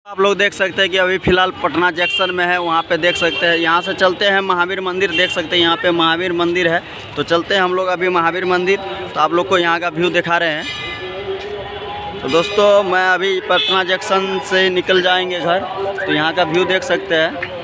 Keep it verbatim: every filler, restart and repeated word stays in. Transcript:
आप लोग देख सकते हैं कि अभी फ़िलहाल पटना जंक्शन में है, वहाँ पे देख सकते हैं। यहाँ से चलते हैं महावीर मंदिर, देख सकते हैं यहाँ पे महावीर मंदिर है। तो चलते हैं हम लोग अभी महावीर मंदिर, तो आप लोग को यहाँ का व्यू दिखा रहे हैं। तो दोस्तों मैं अभी पटना जंक्शन से निकल जाएंगे घर, तो यहाँ का व्यू देख सकते हैं।